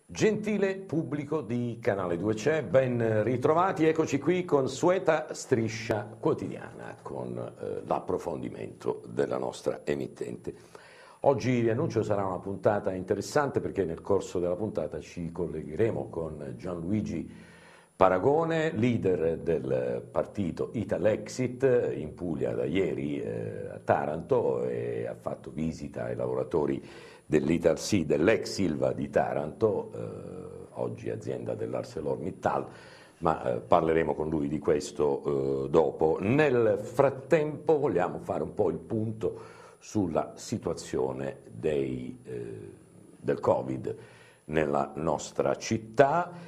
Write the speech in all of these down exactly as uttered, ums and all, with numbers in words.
Gentile pubblico di Canale due C E, ben ritrovati, eccoci qui con Sueta Striscia Quotidiana, con eh, l'approfondimento della nostra emittente. Oggi vi annuncio sarà una puntata interessante perché nel corso della puntata ci collegheremo con Gianluigi Paragone, leader del partito Italexit in Puglia da ieri eh, a Taranto, e ha fatto visita ai lavoratori dell'Italsi, dell'ex Silva di Taranto, eh, oggi azienda dell'ArcelorMittal, ma eh, parleremo con lui di questo eh, dopo. Nel frattempo vogliamo fare un po' il punto sulla situazione dei, eh, del Covid nella nostra città.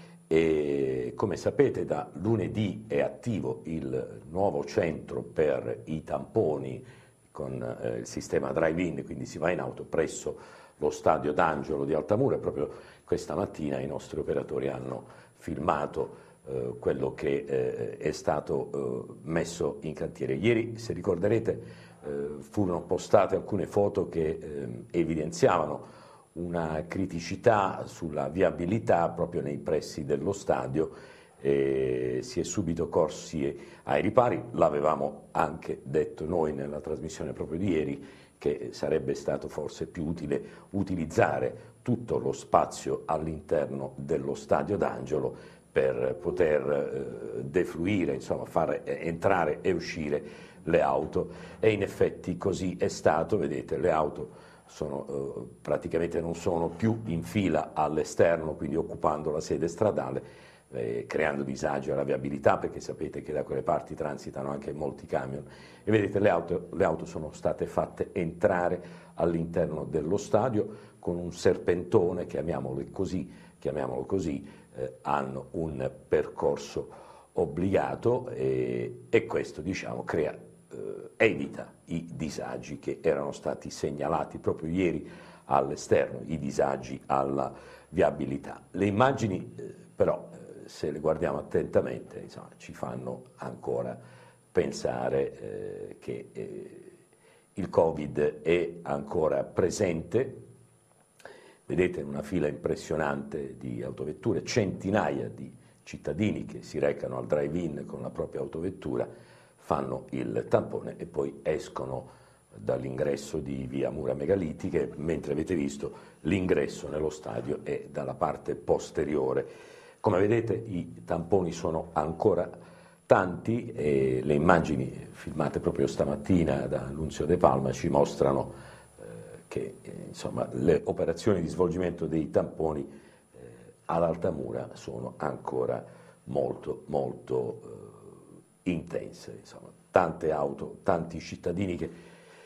E come sapete da lunedì è attivo il nuovo centro per i tamponi con eh, il sistema drive-in, quindi si va in auto presso lo stadio d'Angelo di Altamura. Proprio questa mattina i nostri operatori hanno filmato eh, quello che eh, è stato eh, messo in cantiere. Ieri, se ricorderete, eh, furono postate alcune foto che eh, evidenziavano una criticità sulla viabilità proprio nei pressi dello stadio. E si è subito corsi ai ripari. L'avevamo anche detto noi nella trasmissione proprio di ieri, che sarebbe stato forse più utile utilizzare tutto lo spazio all'interno dello stadio d'Angelo per poter eh, defluire, insomma far entrare e uscire le auto, e in effetti così è stato. Vedete, le auto sono, eh, praticamente non sono più in fila all'esterno, quindi occupando la sede stradale, Eh, creando disagi alla viabilità, perché sapete che da quelle parti transitano anche molti camion. E vedete, le auto, le auto sono state fatte entrare all'interno dello stadio con un serpentone, chiamiamolo così, chiamiamolo così eh, hanno un percorso obbligato, e, e questo, diciamo, crea, eh, evita i disagi che erano stati segnalati proprio ieri all'esterno, i disagi alla viabilità. Le immagini eh, però se le guardiamo attentamente, insomma, ci fanno ancora pensare eh, che eh, il Covid è ancora presente. Vedete una fila impressionante di autovetture, centinaia di cittadini che si recano al drive-in con la propria autovettura, fanno il tampone e poi escono dall'ingresso di via Mura Megalitiche, mentre avete visto l'ingresso nello stadio è dalla parte posteriore. Come vedete i tamponi sono ancora tanti e le immagini filmate proprio stamattina da Nunzio De Palma ci mostrano eh, che eh, insomma, le operazioni di svolgimento dei tamponi eh, ad Altamura sono ancora molto molto eh, intense. Insomma, tante auto, tanti cittadini che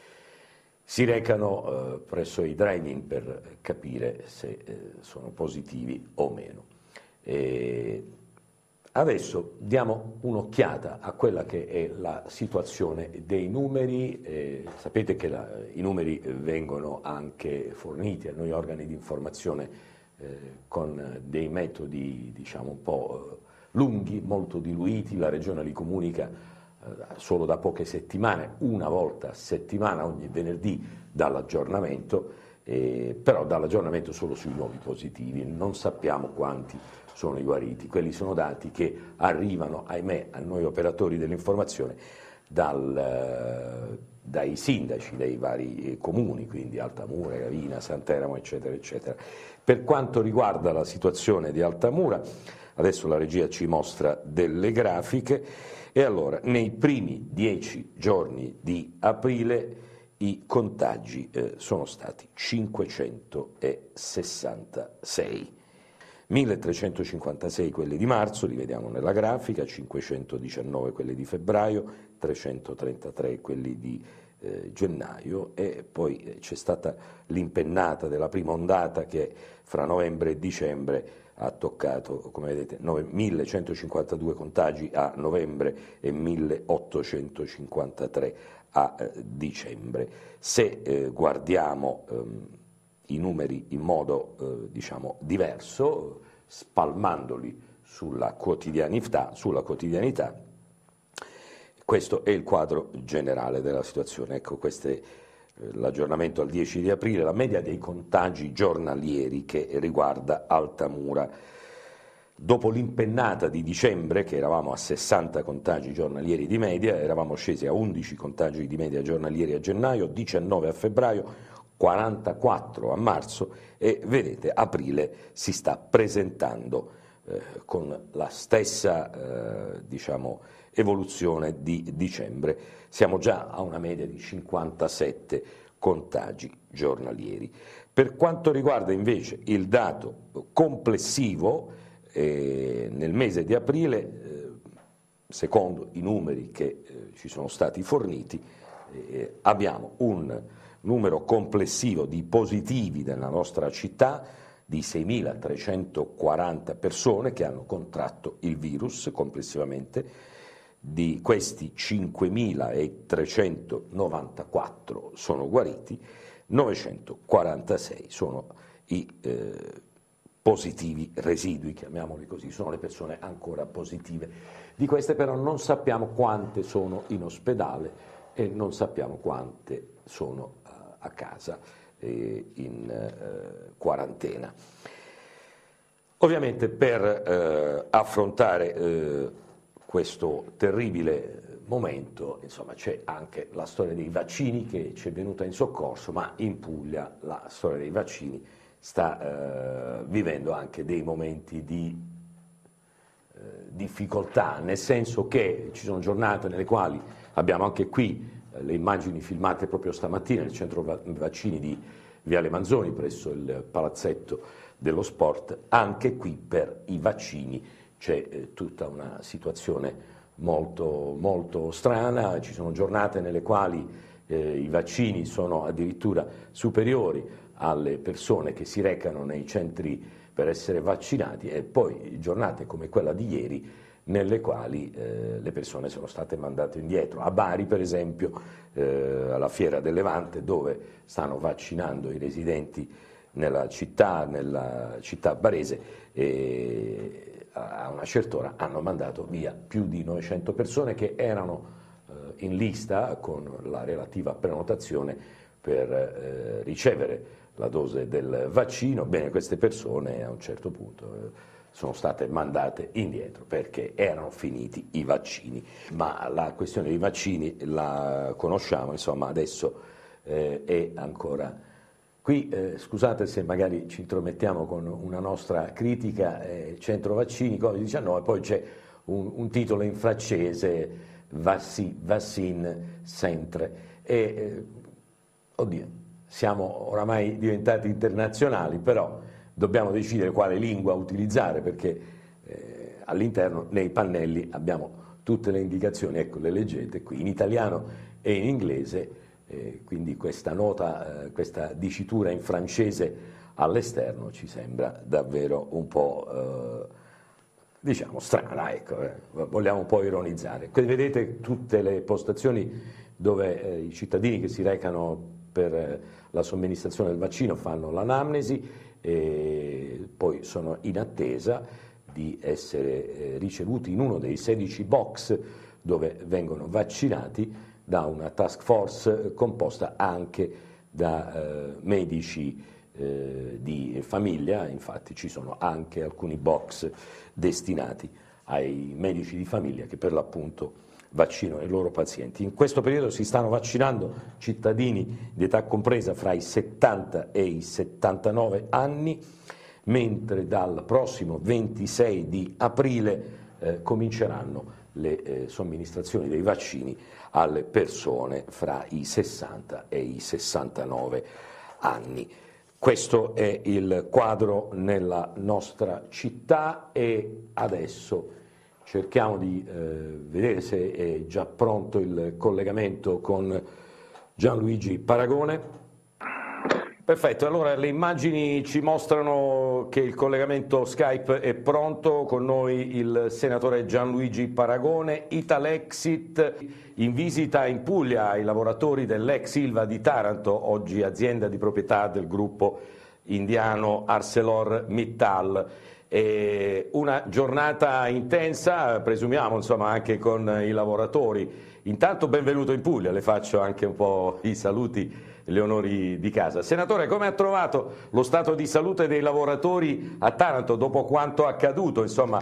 si recano eh, presso i drive-in per capire se eh, sono positivi o meno. E adesso diamo un'occhiata a quella che è la situazione dei numeri. Eh, sapete che la, i numeri vengono anche forniti a noi organi di informazione eh, con dei metodi, diciamo, un po' lunghi, molto diluiti. La Regione li comunica eh, solo da poche settimane, una volta a settimana, ogni venerdì, dall'aggiornamento, eh, però dall'aggiornamento solo sui nuovi positivi. Non sappiamo quanti sono i guariti. Quelli sono dati che arrivano, ahimè, a noi operatori dell'informazione dal, dai sindaci dei vari comuni, quindi Altamura, Gravina, Santeramo, eccetera, eccetera. Per quanto riguarda la situazione di Altamura, adesso la regia ci mostra delle grafiche, e allora nei primi dieci giorni di aprile i contagi eh, sono stati cinquecentosessantasei. milletrecentocinquantasei quelli di marzo, li vediamo nella grafica, cinquecentodiciannove quelli di febbraio, trecentotrentatré quelli di eh, gennaio, e poi c'è stata l'impennata della prima ondata che fra novembre e dicembre ha toccato, come vedete, millecentocinquantadue contagi a novembre e milleottocentocinquantatré a eh, dicembre. Se eh, guardiamo ehm, i numeri in modo eh, diciamo diverso, spalmandoli sulla quotidianità, sulla quotidianità, questo è il quadro generale della situazione. Ecco, queste l'aggiornamento al dieci di aprile, la media dei contagi giornalieri che riguarda Altamura. Dopo l'impennata di dicembre, che eravamo a sessanta contagi giornalieri di media, eravamo scesi a undici contagi di media giornalieri a gennaio, diciannove a febbraio, quarantaquattro a marzo e vedete aprile si sta presentando eh, con la stessa eh, diciamo, evoluzione di dicembre. Siamo già a una media di cinquantasette contagi giornalieri. Per quanto riguarda invece il dato complessivo, eh, nel mese di aprile, eh, secondo i numeri che eh, ci sono stati forniti, eh, abbiamo un numero complessivo di positivi nella nostra città di seimilatrecentoquaranta persone che hanno contratto il virus complessivamente. Di questi cinquemilatrecentonovantaquattro sono guariti, novecentoquarantasei sono i eh, positivi residui, chiamiamoli così, sono le persone ancora positive. Di queste però non sappiamo quante sono in ospedale e non sappiamo quante sono uh, a casa eh, in uh, quarantena. Ovviamente per uh, affrontare uh, questo terribile momento, insomma, c'è anche la storia dei vaccini che ci è venuta in soccorso, ma in Puglia la storia dei vaccini sta eh, vivendo anche dei momenti di eh, difficoltà, nel senso che ci sono giornate nelle quali abbiamo anche qui eh, le immagini filmate proprio stamattina nel centro va- vaccini di Viale Manzoni presso il palazzetto dello sport, anche qui per i vaccini c'è eh, tutta una situazione molto, molto strana, ci sono giornate nelle quali eh, i vaccini sono addirittura superiori alle persone che si recano nei centri per essere vaccinati e poi giornate come quella di ieri nelle quali eh, le persone sono state mandate indietro. A Bari, per esempio, eh, alla Fiera del Levante, dove stanno vaccinando i residenti nella città, nella città barese, e a una certa ora hanno mandato via più di novecento persone che erano eh, in lista con la relativa prenotazione per eh, ricevere la dose del vaccino. Bene, queste persone a un certo punto eh, sono state mandate indietro perché erano finiti i vaccini, ma la questione dei vaccini la conosciamo, insomma adesso eh, è ancora qui. Eh, scusate se magari ci intromettiamo con una nostra critica, eh, centro vaccini covid diciannove, poi c'è un, un titolo in francese, Vassi, Vaccine Centre, e eh, oddio, siamo oramai diventati internazionali, però dobbiamo decidere quale lingua utilizzare perché eh, all'interno nei pannelli abbiamo tutte le indicazioni, ecco, le leggete qui in italiano e in inglese, eh, quindi questa nota, eh, questa dicitura in francese all'esterno ci sembra davvero un po' eh, diciamo strana, ecco, eh, vogliamo un po' ironizzare. Qui vedete tutte le postazioni dove eh, i cittadini che si recano per eh, la somministrazione del vaccino fanno l'anamnesi e poi sono in attesa di essere eh, ricevuti in uno dei sedici box dove vengono vaccinati da una task force composta anche da eh, medici eh, di famiglia. Infatti ci sono anche alcuni box destinati ai medici di famiglia che per l'appunto vaccinano i loro pazienti. In questo periodo si stanno vaccinando cittadini di età compresa fra i settanta e i settantanove anni, mentre dal prossimo ventisei di aprile eh, cominceranno le eh, somministrazioni dei vaccini alle persone fra i sessanta e i sessantanove anni. Questo è il quadro nella nostra città e adesso cerchiamo di eh, vedere se è già pronto il collegamento con Gianluigi Paragone. Perfetto, allora le immagini ci mostrano che il collegamento Skype è pronto, con noi il senatore Gianluigi Paragone. Italexit in visita in Puglia ai lavoratori dell'ex Ilva di Taranto, oggi azienda di proprietà del gruppo indiano ArcelorMittal. E una giornata intensa, presumiamo, insomma, anche con i lavoratori. Intanto benvenuto in Puglia, le faccio anche un po' i saluti gli onori di casa. Senatore, come ha trovato lo stato di salute dei lavoratori a Taranto dopo quanto accaduto? Insomma,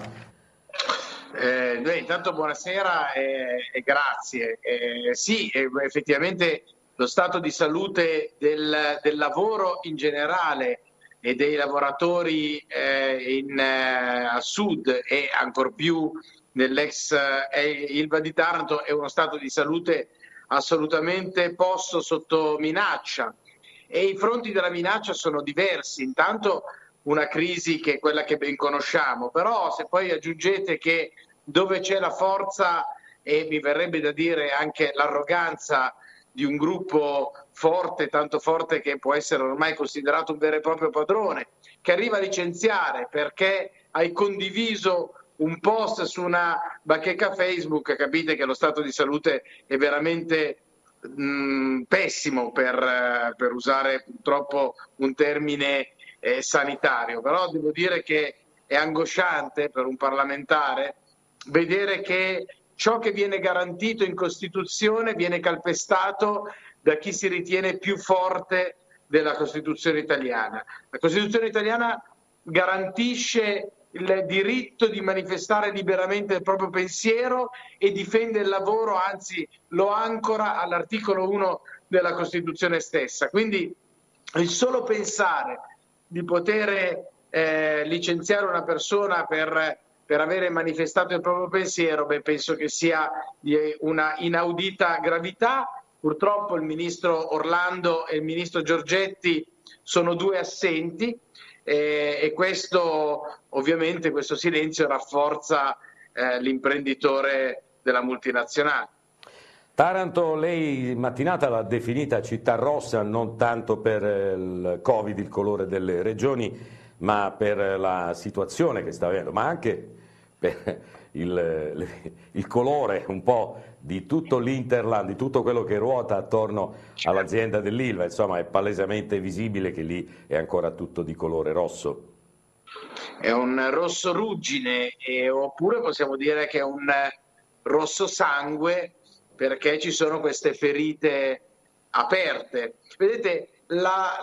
Eh, beh, intanto buonasera e, e grazie. Eh, sì, eh, effettivamente lo stato di salute del, del lavoro in generale e dei lavoratori eh, in, eh, a sud e ancor più nell'ex eh, Ilva di Taranto è uno stato di salute assolutamente posto sotto minaccia, e i fronti della minaccia sono diversi. Intanto una crisi che è quella che ben conosciamo, però se poi aggiungete che dove c'è la forza e mi verrebbe da dire anche l'arroganza di un gruppo forte, tanto forte che può essere ormai considerato un vero e proprio padrone, che arriva a licenziare perché hai condiviso un post su una bacheca Facebook, capite che lo stato di salute è veramente mh, pessimo, per, per usare purtroppo un termine eh, sanitario. Però devo dire che è angosciante per un parlamentare vedere che ciò che viene garantito in Costituzione viene calpestato da chi si ritiene più forte della Costituzione italiana. La Costituzione italiana garantisce il diritto di manifestare liberamente il proprio pensiero e difende il lavoro, anzi lo ancora all'articolo uno della Costituzione stessa. Quindi il solo pensare di poter eh, licenziare una persona per per avere manifestato il proprio pensiero, beh, penso che sia di una inaudita gravità. Purtroppo il ministro Orlando e il ministro Giorgetti sono due assenti eh, e questo ovviamente questo silenzio rafforza eh, l'imprenditore della multinazionale. Taranto lei mattinata l'ha definita città rossa non tanto per il Covid, il colore delle regioni, ma per la situazione che sta avendo, ma anche per il, il colore un po' di tutto l'Interland, di tutto quello che ruota attorno all'azienda dell'Ilva. Insomma, è palesemente visibile che lì è ancora tutto di colore rosso. È un rosso ruggine, e, oppure possiamo dire che è un rosso sangue, perché ci sono queste ferite aperte. Vedete, la,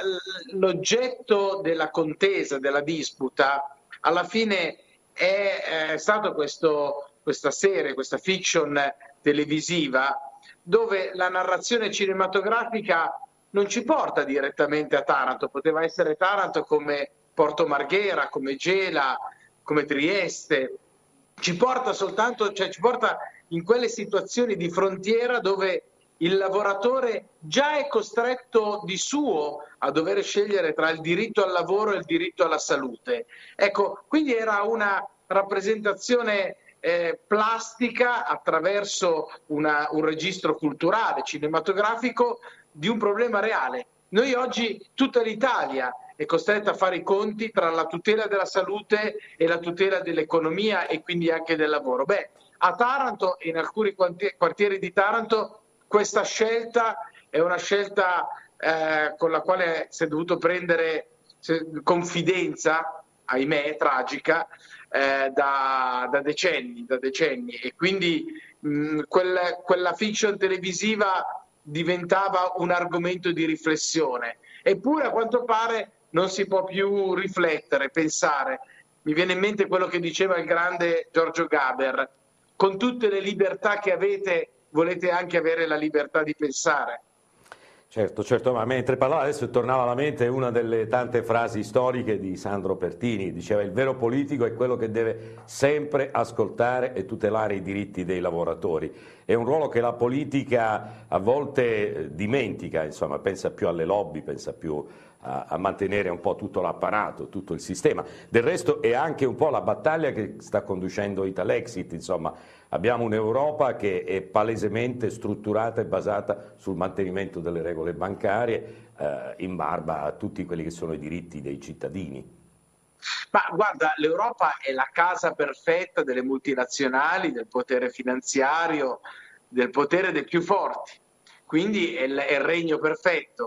l'oggetto della contesa, della disputa, alla fine è, è stato questo, questa serie, questa fiction televisiva, dove la narrazione cinematografica non ci porta direttamente a Taranto. Poteva essere Taranto come Porto Marghera, come Gela, come Trieste. Ci porta soltanto, cioè ci porta in quelle situazioni di frontiera dove il lavoratore già è costretto di suo a dover scegliere tra il diritto al lavoro e il diritto alla salute. Ecco, quindi era una rappresentazione eh, plastica attraverso una, un registro culturale, cinematografico, di un problema reale. Noi oggi, tutta l'Italia è costretta a fare i conti tra la tutela della salute e la tutela dell'economia e quindi anche del lavoro. Beh, a Taranto e in alcuni quartieri di Taranto questa scelta è una scelta eh, con la quale si è dovuto prendere confidenza, ahimè, tragica, eh, da, da decenni, da decenni. E quindi mh, quel, quella fiction televisiva diventava un argomento di riflessione. Eppure a quanto pare non si può più riflettere, pensare. Mi viene in mente quello che diceva il grande Giorgio Gaber: con tutte le libertà che avete, volete anche avere la libertà di pensare. Certo, certo, ma mentre parlava adesso tornava alla mente una delle tante frasi storiche di Sandro Pertini. Diceva: il vero politico è quello che deve sempre ascoltare e tutelare i diritti dei lavoratori. È un ruolo che la politica a volte dimentica, insomma, pensa più alle lobby, pensa più a, a mantenere un po' tutto l'apparato, tutto il sistema. Del resto è anche un po' la battaglia che sta conducendo Italexit, insomma. Abbiamo un'Europa che è palesemente strutturata e basata sul mantenimento delle regole bancarie eh, in barba a tutti quelli che sono i diritti dei cittadini. Ma guarda, l'Europa è la casa perfetta delle multinazionali, del potere finanziario, del potere dei più forti, quindi è il, è il regno perfetto.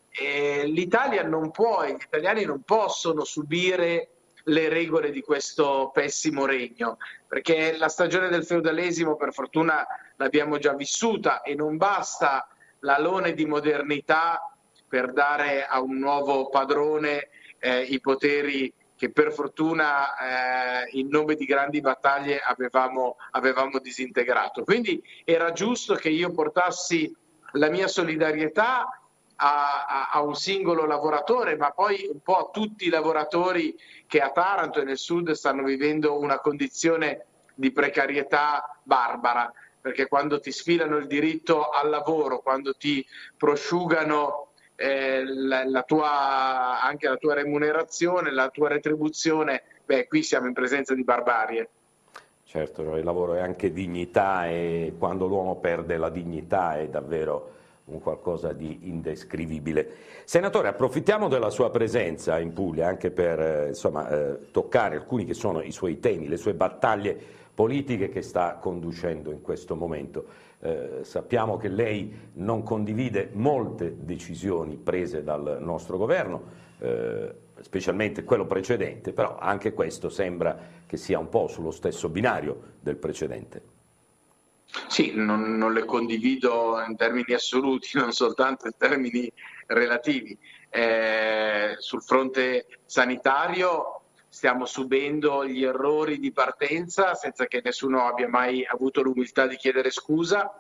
E l'Italia non può, gli italiani non possono subire le regole di questo pessimo regno, perché la stagione del feudalesimo per fortuna l'abbiamo già vissuta e non basta l'alone di modernità per dare a un nuovo padrone eh, i poteri che per fortuna eh, in nome di grandi battaglie avevamo, avevamo disintegrato. Quindi era giusto che io portassi la mia solidarietà a, a, a un singolo lavoratore, ma poi un po' a tutti i lavoratori che a Taranto e nel sud stanno vivendo una condizione di precarietà barbara, perché quando ti sfilano il diritto al lavoro, quando ti prosciugano eh, la, la tua, anche la tua remunerazione, la tua retribuzione, beh, qui siamo in presenza di barbarie. Certo, il lavoro è anche dignità e quando l'uomo perde la dignità è davvero un qualcosa di indescrivibile. Senatore, approfittiamo della sua presenza in Puglia anche per eh, insomma, eh, toccare alcuni che sono i suoi temi, le sue battaglie politiche che sta conducendo in questo momento. Eh, sappiamo che lei non condivide molte decisioni prese dal nostro governo, eh, specialmente quello precedente, però anche questo sembra che sia un po' sullo stesso binario del precedente. Sì, non, non le condivido in termini assoluti, non soltanto in termini relativi. Eh, sul fronte sanitario stiamo subendo gli errori di partenza senza che nessuno abbia mai avuto l'umiltà di chiedere scusa.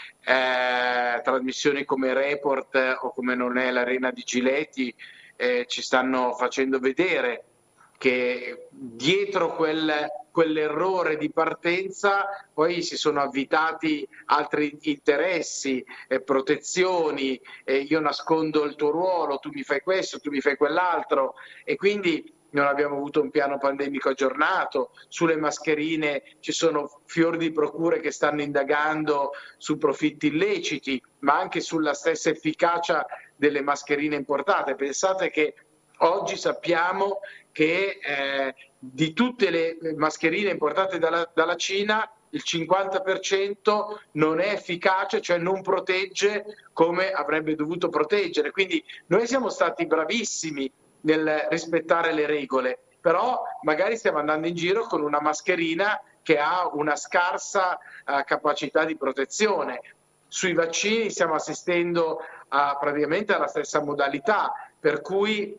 Eh, trasmissioni come Report o come Non è l'Arena di Giletti eh, ci stanno facendo vedere che dietro quel, quell'errore di partenza poi si sono avvitati altri interessi, eh, protezioni, eh, io nascondo il tuo ruolo, tu mi fai questo, tu mi fai quell'altro, e quindi non abbiamo avuto un piano pandemico aggiornato. Sulle mascherine ci sono fior di procure che stanno indagando su profitti illeciti, ma anche sulla stessa efficacia delle mascherine importate. Pensate che oggi sappiamo che eh, di tutte le mascherine importate dalla, dalla Cina il cinquanta per cento non è efficace, cioè non protegge come avrebbe dovuto proteggere. Quindi noi siamo stati bravissimi nel rispettare le regole, però magari stiamo andando in giro con una mascherina che ha una scarsa uh, capacità di protezione. Sui vaccini stiamo assistendo a, praticamente alla stessa modalità, per cui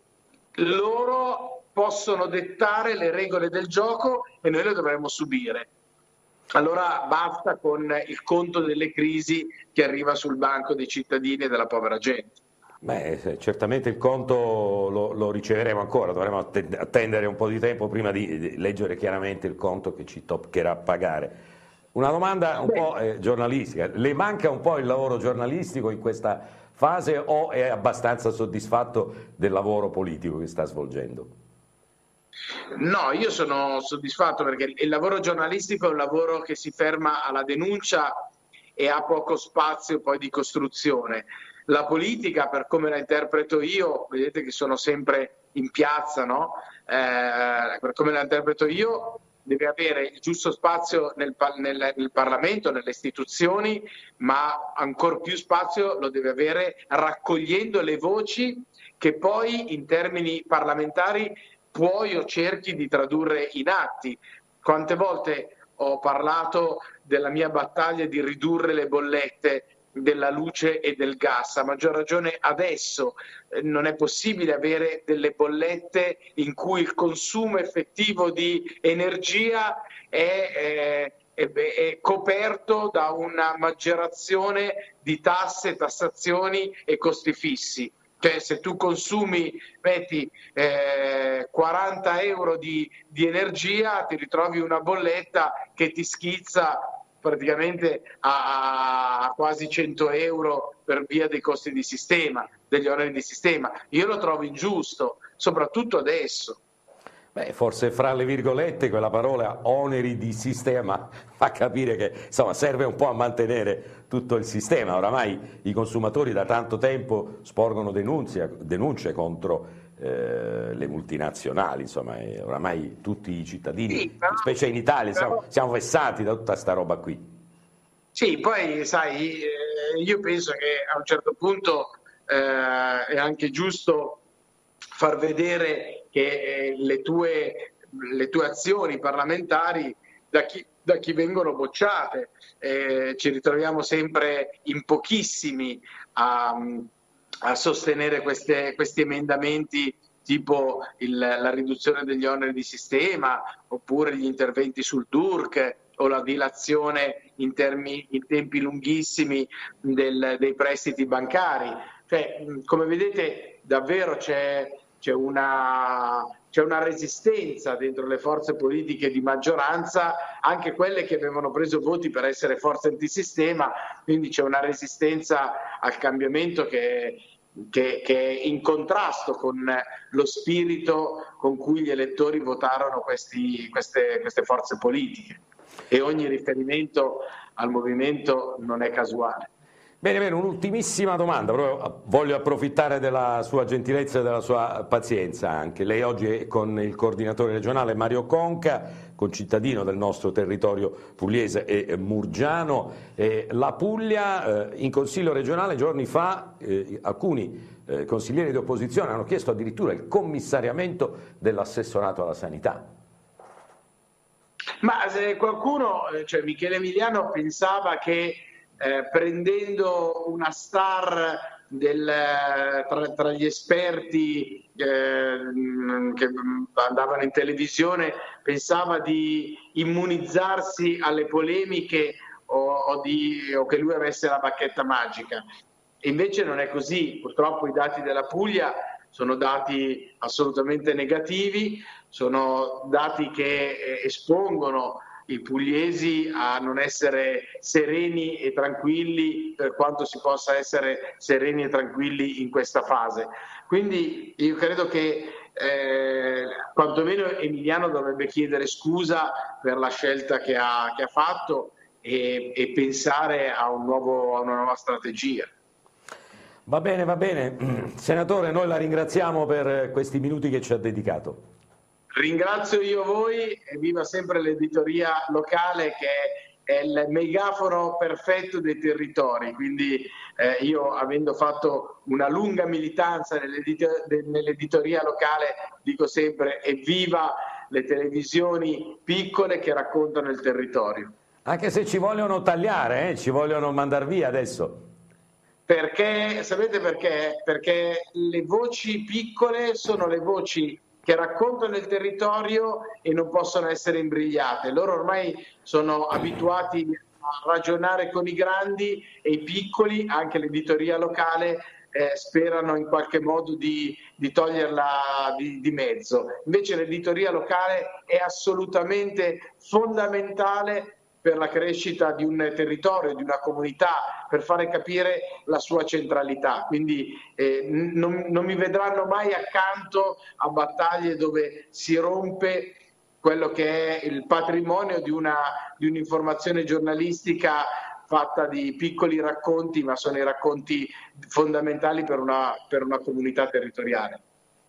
loro possono dettare le regole del gioco e noi le dovremmo subire. Allora basta con il conto delle crisi che arriva sul banco dei cittadini e della povera gente. Beh, certamente il conto lo, lo riceveremo ancora, dovremo attendere un po' di tempo prima di leggere chiaramente il conto che ci toccherà pagare. Una domanda un Beh. po' eh, giornalistica, le manca un po' il lavoro giornalistico in questa fase o è abbastanza soddisfatto del lavoro politico che sta svolgendo? No, io sono soddisfatto perché il lavoro giornalistico è un lavoro che si ferma alla denuncia e ha poco spazio poi di costruzione. La politica, per come la interpreto io, vedete che sono sempre in piazza, no? Eh, per come la interpreto io, deve avere il giusto spazio nel, nel, nel Parlamento, nelle istituzioni, ma ancor più spazio lo deve avere raccogliendo le voci che poi in termini parlamentari puoi o cerchi di tradurre in atti. Quante volte ho parlato della mia battaglia di ridurre le bollette della luce e del gas, a maggior ragione adesso eh, non è possibile avere delle bollette in cui il consumo effettivo di energia è, è, è, è coperto da una maggiorazione di tasse, tassazioni e costi fissi. Cioè se tu consumi, metti eh, quaranta euro di, di energia, ti ritrovi una bolletta che ti schizza praticamente a, a quasi cento euro per via dei costi di sistema, degli oneri di sistema. Io lo trovo ingiusto, soprattutto adesso. Beh, forse fra le virgolette quella parola oneri di sistema fa capire che insomma serve un po' a mantenere tutto il sistema. Oramai i consumatori da tanto tempo sporgono denunce, denunce contro eh, le multinazionali, insomma, e oramai tutti i cittadini, sì, però, specie in Italia, però, siamo, siamo vessati da tutta sta roba qui. Sì, poi sai, eh, io penso che a un certo punto eh, è anche giusto far vedere che eh, le, tue, le tue azioni parlamentari da chi, da chi vengono bocciate. Eh, ci ritroviamo sempre in pochissimi a, a sostenere queste, questi emendamenti tipo il, la riduzione degli oneri di sistema, oppure gli interventi sul D U R C o la dilazione in, termini, in tempi lunghissimi del, dei prestiti bancari. Cioè, come vedete, davvero c'è, c'è una... c'è una resistenza dentro le forze politiche di maggioranza, anche quelle che avevano preso voti per essere forze antisistema, quindi c'è una resistenza al cambiamento che, che, che è in contrasto con lo spirito con cui gli elettori votarono questi, queste, queste forze politiche, e ogni riferimento al movimento non è casuale. Bene, bene, un'ultimissima domanda, proprio voglio approfittare della sua gentilezza e della sua pazienza anche. Lei oggi è con il coordinatore regionale Mario Conca, concittadino del nostro territorio pugliese e murgiano. Eh, la Puglia, eh, in Consiglio regionale giorni fa, eh, alcuni eh, consiglieri di opposizione hanno chiesto addirittura il commissariamento dell'assessorato alla sanità. Ma se qualcuno, cioè Michele Emiliano, pensava che Eh, prendendo una star del, tra, tra gli esperti eh, che andavano in televisione, pensava di immunizzarsi alle polemiche o, o, di, o che lui avesse la bacchetta magica. E invece non è così. Purtroppo i dati della Puglia sono dati assolutamente negativi, sono dati che eh, espongono i pugliesi a non essere sereni e tranquilli per quanto si possa essere sereni e tranquilli in questa fase. Quindi io credo che eh, quantomeno Emiliano dovrebbe chiedere scusa per la scelta che ha, che ha fatto e, e pensare a, un nuovo, a una nuova strategia. Va bene, va bene. Senatore, noi la ringraziamo per questi minuti che ci ha dedicato. Ringrazio io voi e viva sempre l'editoria locale, che è il megafono perfetto dei territori. Quindi eh, io, avendo fatto una lunga militanza nell'editoria locale, dico sempre evviva le televisioni piccole che raccontano il territorio. Anche se ci vogliono tagliare, eh? Ci vogliono mandar via adesso. Perché, sapete perché? Perché le voci piccole sono le voci che raccontano il territorio e non possono essere imbrigliate. Loro ormai sono abituati a ragionare con i grandi, e i piccoli, anche l'editoria locale, eh, sperano in qualche modo di, di toglierla di, di mezzo. Invece l'editoria locale è assolutamente fondamentale per la crescita di un territorio, di una comunità, per fare capire la sua centralità. Quindi eh, non, non mi vedranno mai accanto a battaglie dove si rompe quello che è il patrimonio di, una, di un'informazione giornalistica fatta di piccoli racconti, ma sono i racconti fondamentali per una, per una comunità territoriale.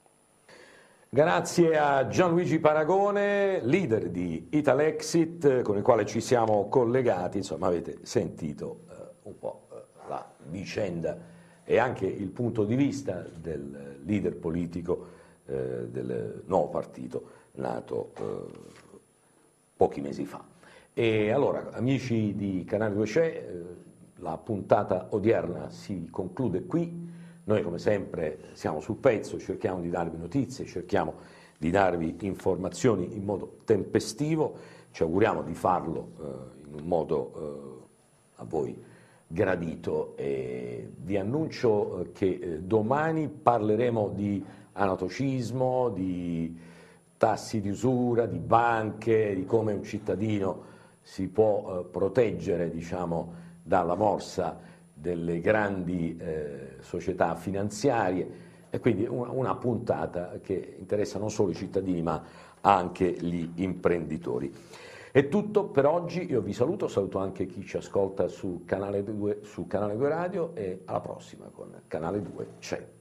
Grazie a Gianluigi Paragone, leader di Italexit, con il quale ci siamo collegati. Insomma, avete sentito eh, un po' eh, la vicenda e anche il punto di vista del leader politico eh, del nuovo partito nato eh, pochi mesi fa. E allora, amici di Canale due c'è, eh, la puntata odierna si conclude qui. Noi come sempre siamo sul pezzo, cerchiamo di darvi notizie, cerchiamo di darvi informazioni in modo tempestivo, ci auguriamo di farlo eh, in un modo eh, a voi gradito, e vi annuncio eh, che eh, domani parleremo di anatocismo, di tassi di usura, di banche, di come un cittadino si può eh, proteggere, diciamo, dalla morsa delle grandi eh, società finanziarie, e quindi una, una puntata che interessa non solo i cittadini ma anche gli imprenditori. È tutto per oggi, io vi saluto, saluto anche chi ci ascolta su Canale due, su Canale due Radio, e alla prossima con Canale due c'è.